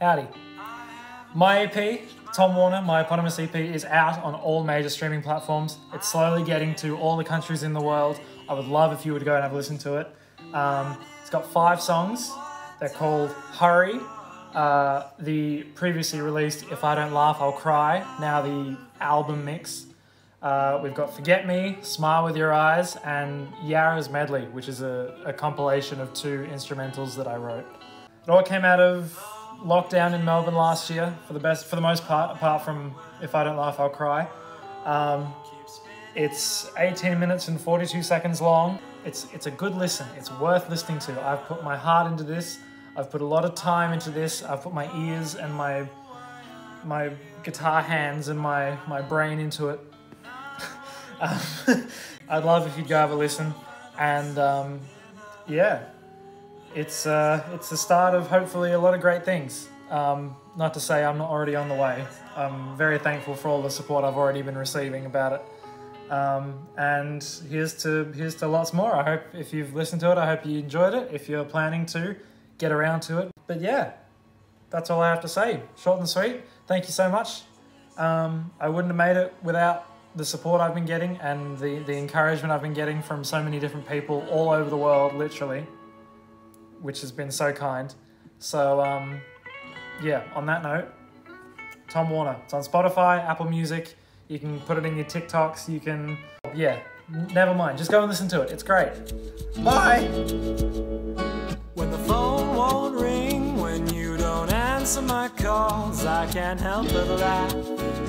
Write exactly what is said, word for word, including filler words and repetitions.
Howdy. My E P, Tom Warner, my eponymous E P, is out on all major streaming platforms. It's slowly getting to all the countries in the world. I would love if you would go and have a listen to it. Um, it's got five songs. They're called Hurry, uh, the previously released If I Don't Laugh, I'll Cry, now the album mix. Uh, we've got Forget Me, Smile With Your Eyes, and Yara's Medley, which is a, a compilation of two instrumentals that I wrote. It all came out of lockdown in Melbourne last year, for the best, for the most part, apart from If I Don't Laugh, I'll Cry. Um, it's eighteen minutes and forty-two seconds long. It's, it's a good listen. It's worth listening to. I've put my heart into this. I've put a lot of time into this. I've put my ears and my, my guitar hands and my, my brain into it. um, I'd love if you'd go have a listen. And um, yeah, it's, uh, it's the start of hopefully a lot of great things. Um, not to say I'm not already on the way. I'm very thankful for all the support I've already been receiving about it. Um, and here's to here's to lots more. I hope if you've listened to it, I hope you enjoyed it. If you're planning to, get around to it. But yeah, that's all I have to say. Short and sweet. Thank you so much. Um, I wouldn't have made it without the support I've been getting and the, the encouragement I've been getting from so many different people all over the world, literally, which has been so kind. So um, yeah, on that note, Tom Warner. It's on Spotify, Apple Music. You can put it in your TikToks. You can, yeah, never mind. Just go and listen to it. It's great. Bye. When the phone won't ring, when you don't answer my calls, I can't help but laugh.